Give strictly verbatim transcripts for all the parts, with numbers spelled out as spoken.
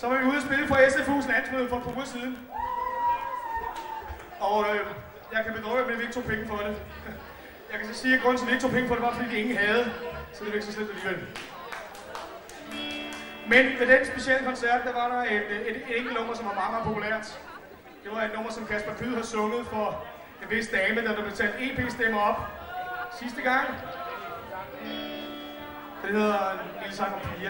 Så var vi ude at spille for S F U's landsmøde for et par uger siden. Og øh, jeg kan bedrøve, at vi ikke tog penge for det. Jeg kan så sige, at grunden til, at vi ikke tog penge for det, var fordi det ingen havde. Så det er ikke så slemt alligevel. Men ved den specielle koncert, der var der et, et, et enkelt nummer, som var meget, meget populært. Det var et nummer, som Kasper Kyed har sunget for en vis dame, der der blev talt E P-stemmer op sidste gang. Det hedder En lille sang om Pia.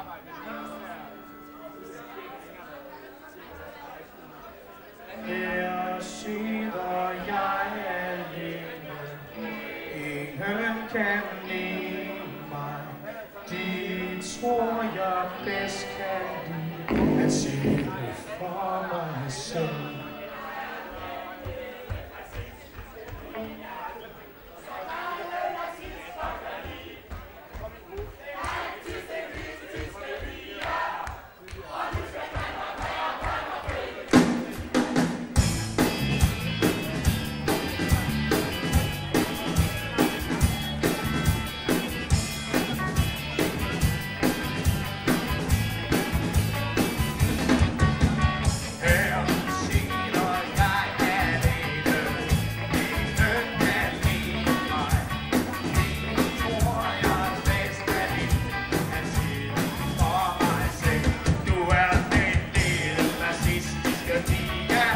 Her sidder jeg alene, ingen kan lide mig. Det tror jeg bedst kan lide, at se det for mig selv.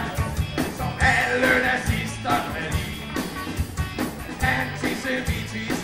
Antisemitisk